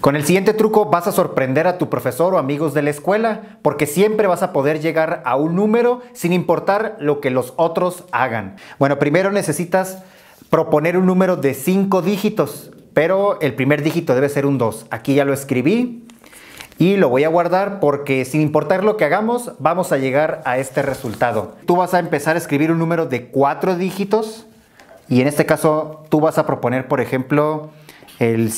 Con el siguiente truco vas a sorprender a tu profesor o amigos de la escuela, porque siempre vas a poder llegar a un número sin importar lo que los otros hagan. Bueno, primero necesitas proponer un número de 5 dígitos, pero el primer dígito debe ser un 2. Aquí ya lo escribí y lo voy a guardar porque sin importar lo que hagamos, vamos a llegar a este resultado. Tú vas a empezar a escribir un número de 4 dígitos y en este caso tú vas a proponer, por ejemplo, el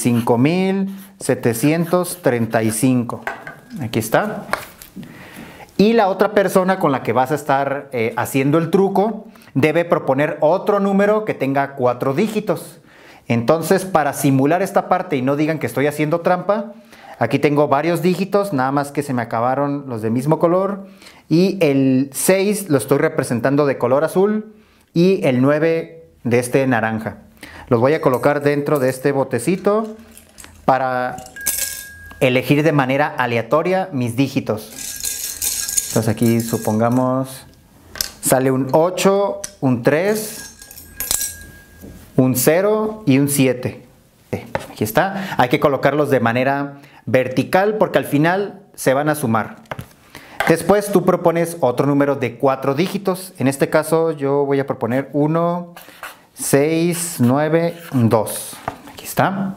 5735. Aquí está. Y la otra persona con la que vas a estar haciendo el truco debe proponer otro número que tenga 4 dígitos. Entonces, para simular esta parte y no digan que estoy haciendo trampa, aquí tengo varios dígitos, nada más que se me acabaron los de mismo color. Y el 6 lo estoy representando de color azul y el 9 de este naranja. Los voy a colocar dentro de este botecito para elegir de manera aleatoria mis dígitos. Entonces aquí supongamos sale un 8, un 3, un 0 y un 7. Aquí está. Hay que colocarlos de manera vertical porque al final se van a sumar. Después tú propones otro número de 4 dígitos. En este caso yo voy a proponer 1, 6, 9, 2. Aquí está.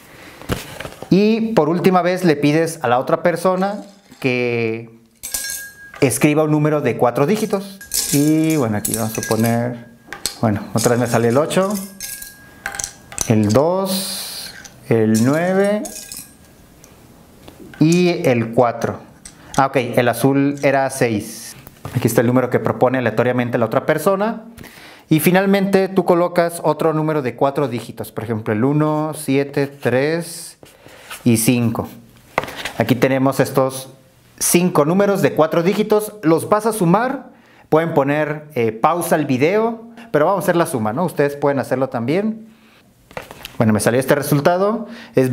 Y por última vez le pides a la otra persona que escriba un número de 4 dígitos. Y bueno, aquí vamos a poner, bueno, otra vez me sale el 8, el 2, el 9 y el 4. Ah, ok, el azul era 6. Aquí está el número que propone aleatoriamente la otra persona. Y finalmente tú colocas otro número de 4 dígitos, por ejemplo el 1, 7, 3 y 5. Aquí tenemos estos 5 números de 4 dígitos, los vas a sumar, pueden poner pausa al video, pero vamos a hacer la suma, ¿no? Ustedes pueden hacerlo también. Bueno, me salió este resultado, es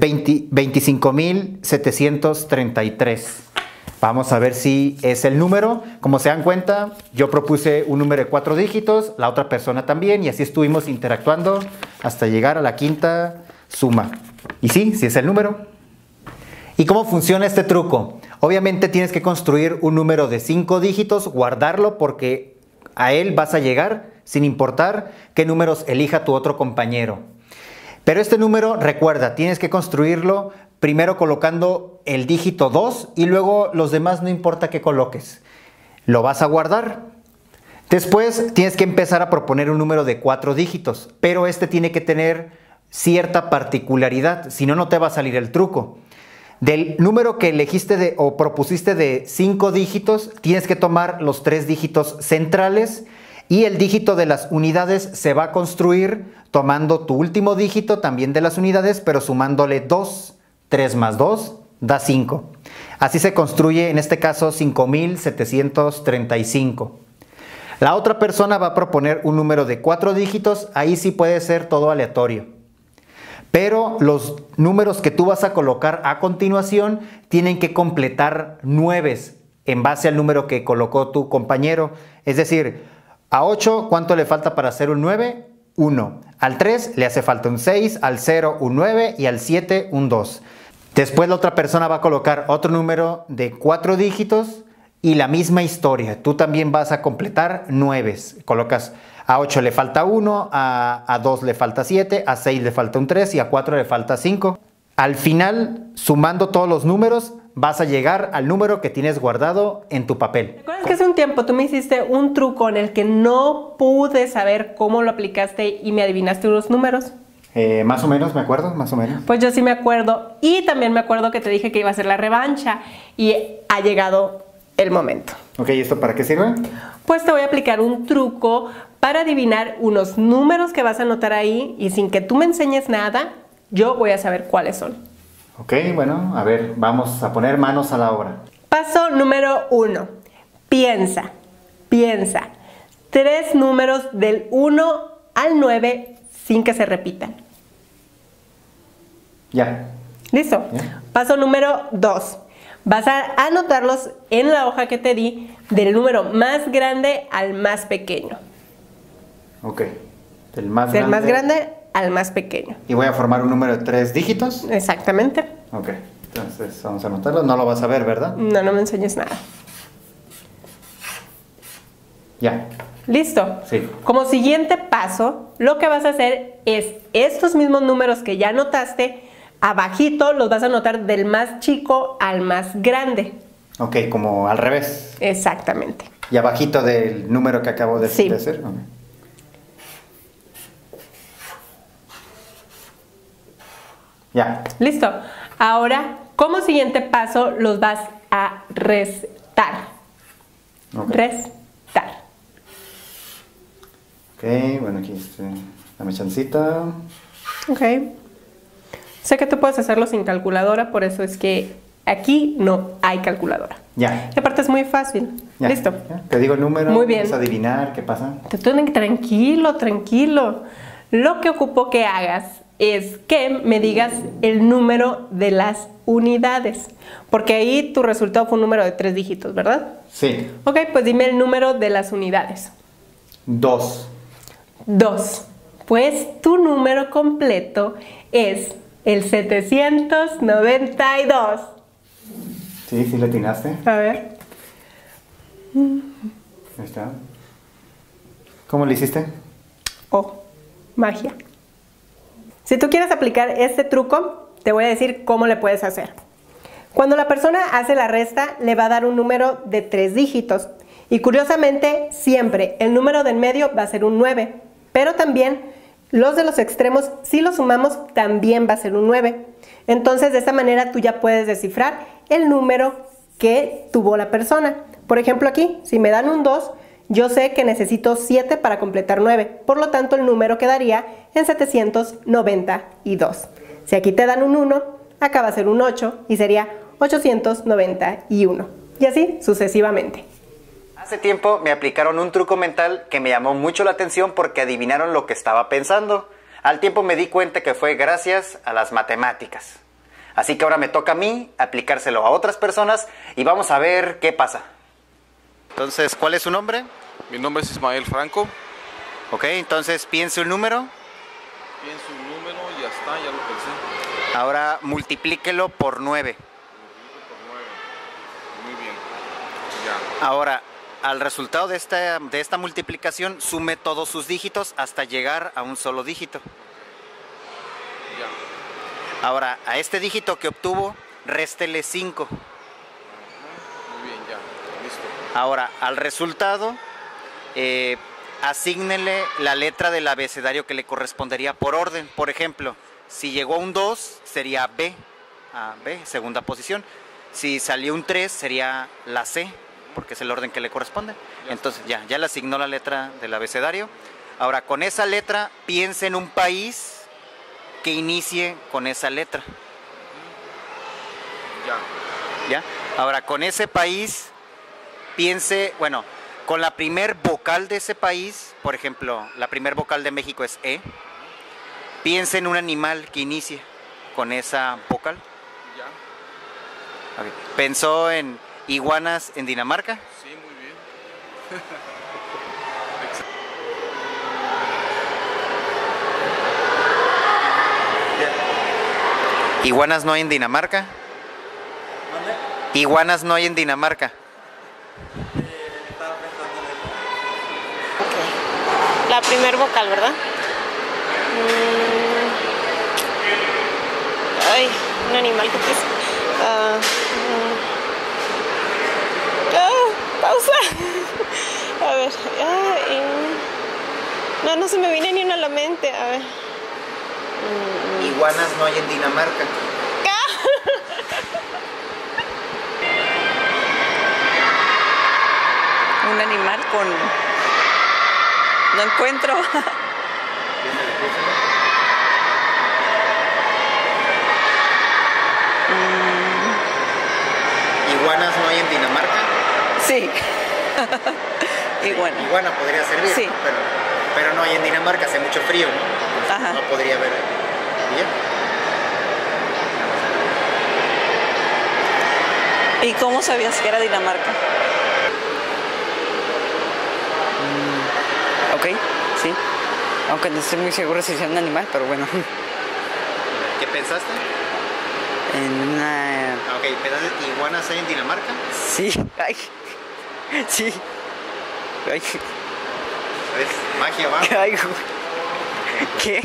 25.733. Vamos a ver si es el número. Como se dan cuenta, yo propuse un número de 4 dígitos, la otra persona también, y así estuvimos interactuando hasta llegar a la quinta suma. Y sí, sí es el número. ¿Y cómo funciona este truco? Obviamente tienes que construir un número de 5 dígitos, guardarlo porque a él vas a llegar sin importar qué números elija tu otro compañero. Pero este número, recuerda, tienes que construirlo primero colocando el dígito 2 y luego los demás no importa qué coloques. Lo vas a guardar. Después tienes que empezar a proponer un número de 4 dígitos, pero este tiene que tener cierta particularidad, si no, no te va a salir el truco. Del número que elegiste o propusiste de 5 dígitos, tienes que tomar los 3 dígitos centrales y el dígito de las unidades se va a construir tomando tu último dígito también de las unidades, pero sumándole 2. 3 más 2 da 5. Así se construye en este caso 5.735. La otra persona va a proponer un número de 4 dígitos, ahí sí puede ser todo aleatorio. Pero los números que tú vas a colocar a continuación tienen que completar 9 en base al número que colocó tu compañero. Es decir, a 8, ¿cuánto le falta para hacer un 9? 1. Al 3 le hace falta un 6, al 0 un 9 y al 7 un 2. Después la otra persona va a colocar otro número de 4 dígitos y la misma historia. Tú también vas a completar 9. Colocas a 8 le falta 1, a 2 le falta 7, a 6 le falta un 3 y a 4 le falta 5. Al final, sumando todos los números, vas a llegar al número que tienes guardado en tu papel. ¿Recuerdas que hace un tiempo tú me hiciste un truco en el que no pude saber cómo lo aplicaste y me adivinaste unos números? Más o menos, me acuerdo, más o menos. Pues yo sí me acuerdo y también me acuerdo que te dije que iba a ser la revancha y ha llegado el momento. Ok, ¿y esto para qué sirve? Pues te voy a aplicar un truco para adivinar unos números que vas a anotar ahí y sin que tú me enseñes nada, yo voy a saber cuáles son. Ok, bueno, a ver, vamos a poner manos a la obra. Paso número 1. Piensa, piensa. 3 números del 1 al 9 sin que se repitan. Ya. ¿Listo? Ya. Paso número 2. Vas a anotarlos en la hoja que te di del número más grande al más pequeño. Ok. Del más grande al más pequeño. Y voy a formar un número de 3 dígitos. Exactamente. Ok, entonces vamos a anotarlo. No lo vas a ver, ¿verdad? No, no me enseñes nada. Ya. ¿Listo? Sí. Como siguiente paso, lo que vas a hacer es estos mismos números que ya anotaste, abajito los vas a anotar del más chico al más grande. Ok, como al revés. Exactamente. Y abajito del número que acabo de Sí. hacer. Ok. Ya. ¿Listo? Ahora, como siguiente paso, los vas a restar. Ok. Restar. Ok, bueno, aquí dame chancita. Ok. Sé que tú puedes hacerlo sin calculadora, por eso es que aquí no hay calculadora. Ya. Y aparte es muy fácil. Ya. ¿Listo? Ya. Te digo el número. Muy bien. Vas a adivinar qué pasa. Tranquilo, tranquilo. Lo que ocupo que hagas es que me digas el número de las unidades. Porque ahí tu resultado fue un número de 3 dígitos, ¿verdad? Sí. Ok, pues dime el número de las unidades. 2. 2. Pues tu número completo es el 792. Sí, sí le atinaste. A ver. Ahí está. ¿Cómo le hiciste? Oh, magia. Si tú quieres aplicar este truco, te voy a decir cómo le puedes hacer. Cuando la persona hace la resta, le va a dar un número de 3 dígitos. Y curiosamente, siempre el número del medio va a ser un 9. Pero también los de los extremos, si los sumamos, también va a ser un 9. Entonces, de esta manera tú ya puedes descifrar el número que tuvo la persona. Por ejemplo, aquí, si me dan un 2, yo sé que necesito 7 para completar 9. Por lo tanto, el número quedaría en 792. Si aquí te dan un 1, acá va a ser un 8 y sería 891. Y así sucesivamente. Hace tiempo me aplicaron un truco mental que me llamó mucho la atención porque adivinaron lo que estaba pensando. Al tiempo me di cuenta que fue gracias a las matemáticas. Así que ahora me toca a mí aplicárselo a otras personas y vamos a ver qué pasa. Entonces, ¿cuál es su nombre? Mi nombre es Ismael Franco. Ok, entonces piense un número. Pienso un número, ya está, ya lo pensé. Ahora multiplíquelo por 9. Por 9. Muy bien. Ya. Ahora, al resultado de esta multiplicación, sume todos sus dígitos hasta llegar a un solo dígito. Ya. Ahora, a este dígito que obtuvo, réstele 5. Muy bien, ya. Listo. Ahora, al resultado, asígnele la letra del abecedario que le correspondería por orden. Por ejemplo, si llegó un 2, sería B, B, segunda posición. Si salió un 3, sería la C, porque es el orden que le corresponde. Entonces, ya le asignó la letra del abecedario. Ahora, con esa letra, piense en un país que inicie con esa letra. Ya. ¿Ya? Ahora, con ese país, piense, bueno, con la primer vocal de ese país, por ejemplo, la primer vocal de México es E, piense en un animal que inicie con esa vocal. Ya. Okay. ¿Pensó en iguanas en Dinamarca? Sí, muy bien. ¿Iguanas no hay en Dinamarca? Iguanas no hay en Dinamarca. La primer vocal, ¿verdad? Ay, un animal que pisa. Pausa. A ver. No se me viene ni uno a la mente. A ver. Iguanas no hay en Dinamarca. Un animal con... No encuentro. ¿Iguanas no hay en Dinamarca? Sí. Iguana. Iguana podría servir, Sí. ¿no? Pero no hay en Dinamarca, hace mucho frío, ¿no? Ajá. No podría haber. ¿Bien? ¿Y cómo sabías que era Dinamarca? Ok, sí. Aunque no estoy muy seguro si sea un animal, pero bueno. ¿Qué pensaste? En una... Ok, ¿pensaste iguanas hay en Dinamarca? Sí, ay. Sí. Ay. ¿Ves? Magia, va. Ay. ¿Qué?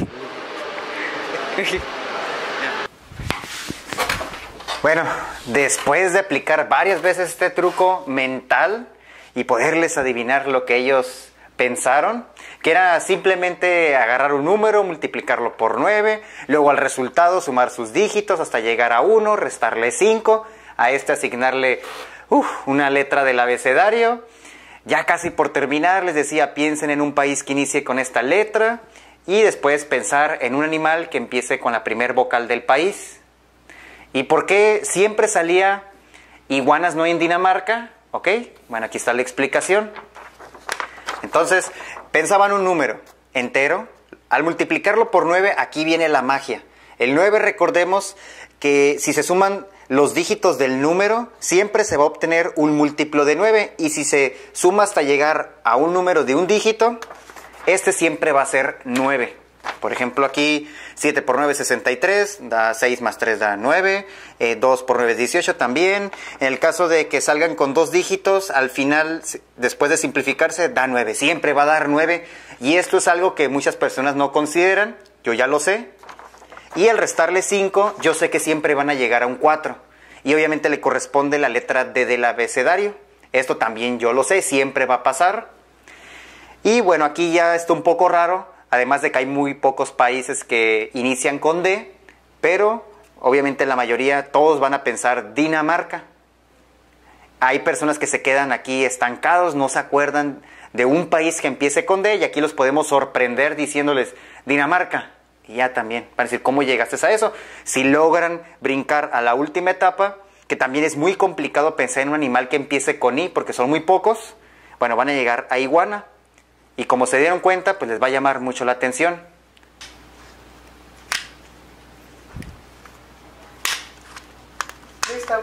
Bueno, después de aplicar varias veces este truco mental y poderles adivinar lo que ellos pensaron, que era simplemente agarrar un número, multiplicarlo por 9, luego al resultado sumar sus dígitos hasta llegar a 1, restarle 5, a este asignarle una letra del abecedario. Ya casi por terminar les decía, piensen en un país que inicie con esta letra y después pensar en un animal que empiece con la primer vocal del país. ¿Y por qué siempre salía iguanas no hay en Dinamarca? ¿Ok? Bueno, aquí está la explicación. Entonces, pensaban un número entero. Al multiplicarlo por 9, aquí viene la magia. El 9, recordemos que si se suman los dígitos del número, siempre se va a obtener un múltiplo de 9. Y si se suma hasta llegar a un número de un dígito, este siempre va a ser 9. Por ejemplo, aquí 7 por 9 es 63, da 6 más 3 da 9, 2 por 9 es 18 también. En el caso de que salgan con dos dígitos, al final, después de simplificarse, da 9. Siempre va a dar 9. Y esto es algo que muchas personas no consideran, yo ya lo sé. Y al restarle 5, yo sé que siempre van a llegar a un 4. Y obviamente le corresponde la letra D del abecedario. Esto también yo lo sé, siempre va a pasar. Y bueno, aquí ya está un poco raro. Además de que hay muy pocos países que inician con D, pero obviamente la mayoría, todos van a pensar Dinamarca. Hay personas que se quedan aquí estancados, no se acuerdan de un país que empiece con D y aquí los podemos sorprender diciéndoles Dinamarca. Y ya también, para decir, ¿cómo llegaste a eso? Si logran brincar a la última etapa, que también es muy complicado pensar en un animal que empiece con I, porque son muy pocos, bueno, van a llegar a iguana. Y como se dieron cuenta, pues les va a llamar mucho la atención. Listo.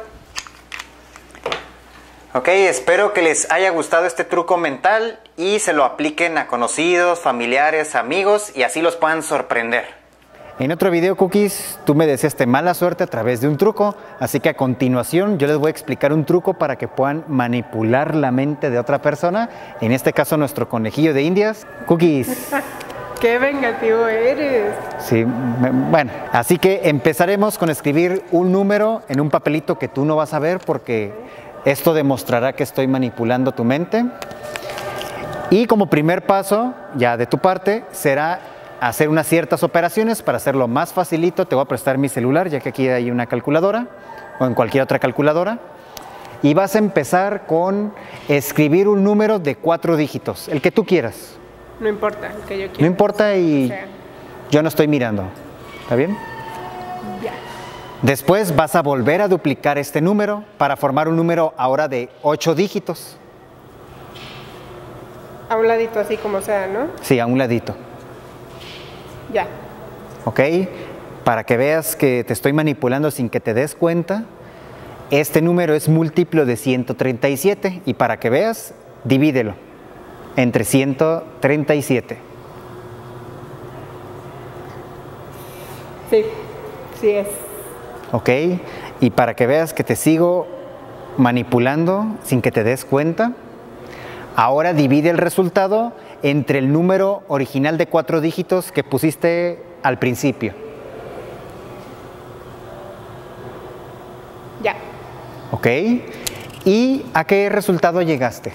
Ok, espero que les haya gustado este truco mental y se lo apliquen a conocidos, familiares, amigos y así los puedan sorprender. En otro video, Cookies, tú me deseaste mala suerte a través de un truco, así que a continuación yo les voy a explicar un truco para que puedan manipular la mente de otra persona, en este caso nuestro conejillo de Indias, Cookies. ¡Qué vengativo eres! Sí, bueno, así que empezaremos con escribir un número en un papelito que tú no vas a ver porque esto demostrará que estoy manipulando tu mente. Y como primer paso, ya de tu parte, será hacer unas ciertas operaciones. Para hacerlo más facilito, te voy a prestar mi celular, ya que aquí hay una calculadora, o en cualquier otra calculadora. Y vas a empezar con escribir un número de 4 dígitos, el que tú quieras. No importa, el que yo quiera. No importa y O sea, yo no estoy mirando. ¿Está bien? ya. Después vas a volver a duplicar este número para formar un número ahora de 8 dígitos. A un ladito así como sea, ¿no? Sí, a un ladito. Ya. ¿Ok? Para que veas que te estoy manipulando sin que te des cuenta, este número es múltiplo de 137 y para que veas, divídelo entre 137. Sí, sí es. ¿Ok? Y para que veas que te sigo manipulando sin que te des cuenta, ahora divide el resultado entre el número original de 4 dígitos que pusiste al principio. Ya. ¿Ok? ¿Y a qué resultado llegaste?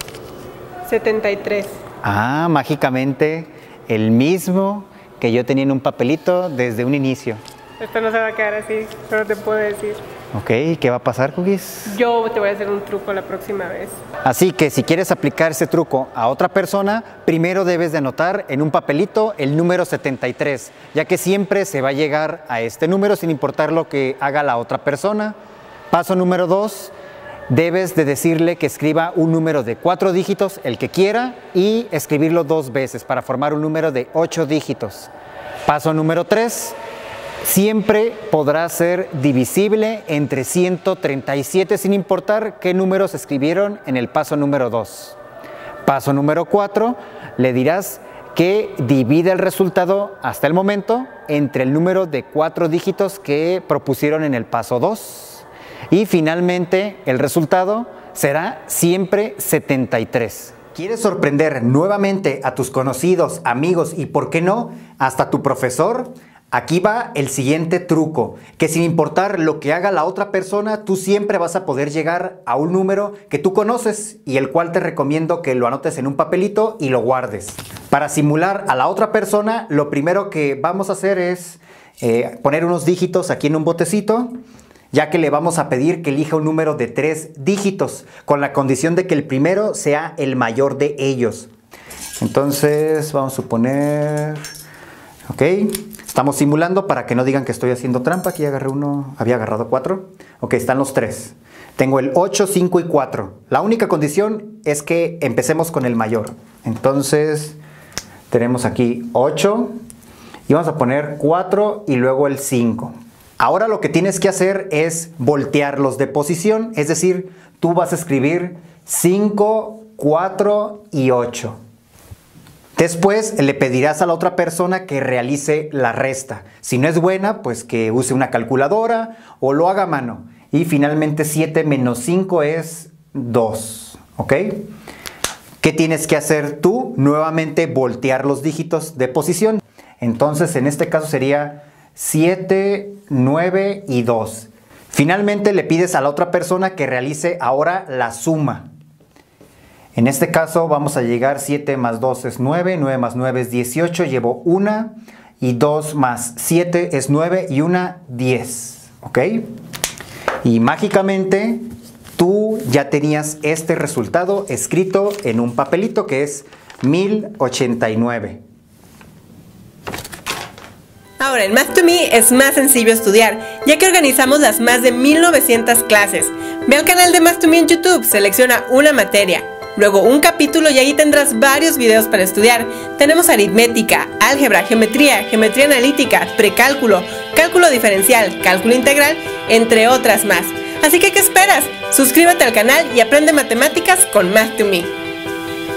73. Ah, mágicamente el mismo que yo tenía en un papelito desde un inicio. Esto no se va a quedar así, solo te puedo decir. ¿Ok? ¿Qué va a pasar, Cookies? Yo te voy a hacer un truco la próxima vez. Así que si quieres aplicar ese truco a otra persona, primero debes de anotar en un papelito el número 73, ya que siempre se va a llegar a este número sin importar lo que haga la otra persona. Paso número 2, debes de decirle que escriba un número de 4 dígitos, el que quiera, y escribirlo 2 veces para formar un número de 8 dígitos. Paso número 3, siempre podrá ser divisible entre 137 sin importar qué números se escribieron en el paso número 2. Paso número 4, le dirás que divide el resultado hasta el momento entre el número de 4 dígitos que propusieron en el paso 2. Y finalmente el resultado será siempre 73. ¿Quieres sorprender nuevamente a tus conocidos, amigos y, por qué no, hasta tu profesor? Aquí va el siguiente truco, que sin importar lo que haga la otra persona, tú siempre vas a poder llegar a un número que tú conoces y el cual te recomiendo que lo anotes en un papelito y lo guardes. Para simular a la otra persona, lo primero que vamos a hacer es poner unos dígitos aquí en un botecito, ya que le vamos a pedir que elija un número de 3 dígitos, con la condición de que el primero sea el mayor de ellos. Entonces, vamos a suponer... Ok, estamos simulando para que no digan que estoy haciendo trampa. Aquí agarré uno, había agarrado 4. Ok, están los 3. Tengo el 8, 5 y 4. La única condición es que empecemos con el mayor. Entonces, tenemos aquí 8 y vamos a poner 4 y luego el 5. Ahora lo que tienes que hacer es voltearlos de posición, es decir, tú vas a escribir 5, 4 y 8. Después le pedirás a la otra persona que realice la resta. Si no es buena, pues que use una calculadora o lo haga a mano. Y finalmente 7 menos 5 es 2. ¿Ok? ¿Qué tienes que hacer tú? Nuevamente voltear los dígitos de posición. Entonces en este caso sería 7, 9 y 2. Finalmente le pides a la otra persona que realice ahora la suma. En este caso vamos a llegar, 7 más 2 es 9, 9 más 9 es 18, llevo 1 y 2 más 7 es 9 y 1, 10. ¿Ok? Y mágicamente tú ya tenías este resultado escrito en un papelito que es 1089. Ahora, en Math2Me es más sencillo estudiar, ya que organizamos las más de 1900 clases. Ve al canal de Math2Me en YouTube, selecciona una materia, luego un capítulo y ahí tendrás varios videos para estudiar. Tenemos aritmética, álgebra, geometría, geometría analítica, precálculo, cálculo diferencial, cálculo integral, entre otras más. Así que, ¿qué esperas? Suscríbete al canal y aprende matemáticas con Math2Me.